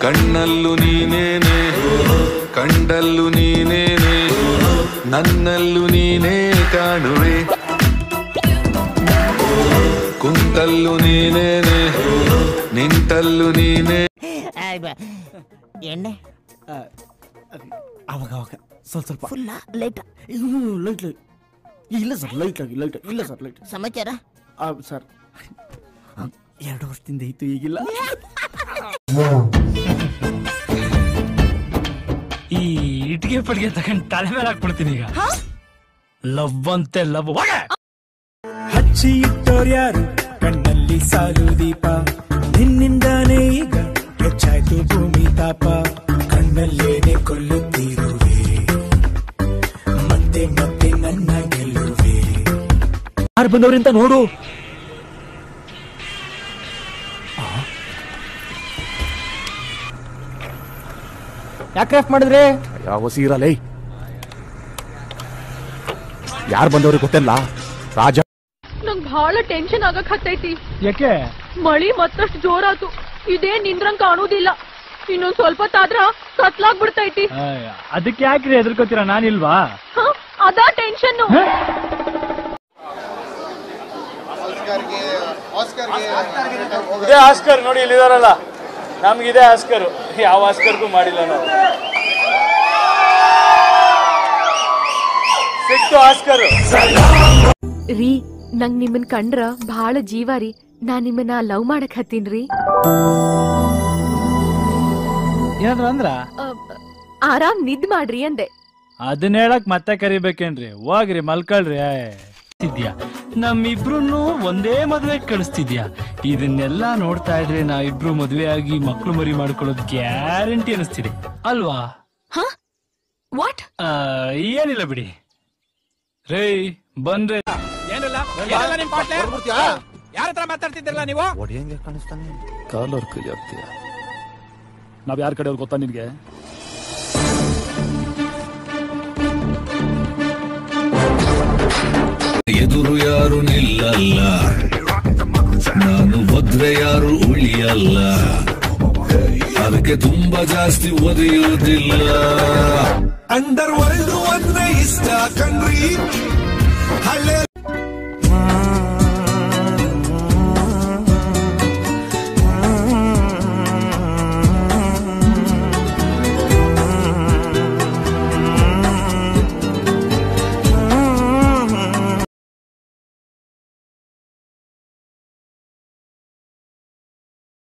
ಕಣ್ಣಲ್ಲೂ ನೀನೇನೆ ಕಂಡಲ್ಲೂ ನೀನೇನೆ ನನ್ನಲ್ಲೂ ನೀನೇ ಕಾಣುವೆ ಕುಂತಲ್ಲೂ ನೀನೇನೆ ನಿಂತಲ್ಲೂ ನೀನೇ ಎಣ್ಣೆ ಅವಾಗ ಅವಾಗ ಸ್ವಲ್ಪ ಫುಲ್ಲ ಲೈಟ್ ಲೈಟ್ ಇಲ್ಲ ಸರ್ ಲೈಟ್ ಇಲ್ಲ ಸರ್ ಲೈಟ್ ಸಮಾಚಾರ ಸರ್ 2 ವರ್ಷದಿಂದ ಇತ್ತು ಈಗಿಲ್ಲ ಈ ಇಟ್ಟಿಗೆ ಪಟ್ಟಿಗೆ ತಗೊಂಡು ತಲೆ ಮೇಲೆ ಹಾಕ್ಬಿಡ್ತೀನಿ ಈಗ ಲವ್ ಅಂತೆ ಲವ್ ಹಚ್ಚಿ ಇಟ್ಟೋರ್ಯಾರು ಕಣ್ಣಲ್ಲಿ ಸಾಲು ದೀಪ ನಿನ್ನಿಂದಾನೇ ಈಗ ಹೆಚ್ಚಾಯ್ತು ಭೂಮಿ ತಾಪ ಕಣ್ಣಲ್ಲೇನೆ ಕೊಲ್ಲುತ್ತಿರುವೆ ಮತ್ತೆ ಮತ್ತೆ ನನ್ನ ಗೆಲ್ಲುವೆ ಯಾರು ಬಂದವ್ರಿಂದ ನೋಡು ಯಾಕೆ ಮಾಡಿದ್ರಿ ಯಾವ ಸೀರಲೇ ಯಾರು ಬಂದವ್ರಿಗೆ ಗೊತ್ತಿಲ್ಲ ರಾಜ ನಂಗ್ ಬಹಳ ಟೆನ್ಷನ್ ಆಗಕ್ ಹತ್ತೈತಿ ಯಾಕೆ ಮಳಿ ಮತ್ತಷ್ಟು ಜೋರಾತು ಇದೇ ನಿಂದ್ರಂಗ್ ಕಾಣುದಿಲ್ಲ ಇನ್ನೊಂದ್ ಸ್ವಲ್ಪ ತಾದ್ರ ಕತ್ಲಾಗ್ಬಿಡ್ತೈತಿ ಅದಕ್ಕೆ ಯಾಕ್ರಿ ಹೆದರ್ಕೋತೀರಾ ನಾನಿಲ್ವಾ ಅದಾ ಟೆನ್ಷನ್ ಇದೇ ಆಸ್ಕರ್ ನೋಡಿ ಇಲ್ಲಿದಾರಲ್ಲ ನಮ್ಗಿದೆ ಆಸ್ಕರ್ ಯಾವ ಆಸ್ಕರ್ಗೂ ಮಾಡಿಲ್ಲ ನಾವು ಸಿಕ್ತು ಆಸ್ಕರ್ ರೀ ನಂಗ್ ನಿಮ್ಮನ್ ಕಂಡ್ರ ಬಹಳ ಜೀವ ರೀ ನಾ ನಿಮ್ಮನ್ನ ಲವ್ ಮಾಡಕ್ ಹತ್ತೀನ್ರಿ ಏನಾದ್ರು ಅಂದ್ರ ಆರಾಮ್ ನಿದ್ ಮಾಡ್ರಿ ಅಂದೆ ಅದನ್ನ ಹೇಳಕ್ ಮತ್ತೆ ಕರಿಬೇಕೇನ್ರಿ ಹೋಗ್ರಿ ಮಲ್ಕಳ್ರಿ ಇದ್ಯಾ ನಮ್ಮಿಬ್ರು ಒಂದೇ ಮದ್ವೆ ಕಳಿಸ್ತಿದ್ಯಾ ಇದನ್ನೆಲ್ಲಾ ನೋಡ್ತಾ ಇದ್ರೆ ನಾವಿಬ್ರು ಮದ್ವೆ ಆಗಿ ಮಕ್ಳು ಮರಿ ಮಾಡ್ಕೊಳ್ಳೋದು ಗ್ಯಾರಂಟಿ ಅನಿಸ್ತಿದೆ ಅಲ್ವಾ ವಾಟ್ ಏನಿಲ್ಲ ಬಿಡಿ ರೇ ಬಂದ್ರೆ ಯಾರತ್ರ ಮಾತಾಡ್ತಿದ್ರಲ್ಲ ನೀವು ಕಾಲೋರ್ ಕೈ ಆಗ್ತೀಯ ನಾವ್ ಯಾರ ಕಡೆ ಗೊತ್ತಾ ನಿನ್ಗೆ ಎದುರು ಯಾರು ನಿಲ್ಲಲ್ಲ ನಾನು ಒದ್ರೆ ಯಾರು ಉಳಿಯಲ್ಲ ಅದಕ್ಕೆ ತುಂಬಾ ಜಾಸ್ತಿ ಒದೆಯುವುದಿಲ್ಲ ಅಂಡರ್ ವರ್ಲ್ಡ್ ಅಂದ್ರೆ ಇಷ್ಟ ಕಣ್ರಿ ಹಳ್ಳೆ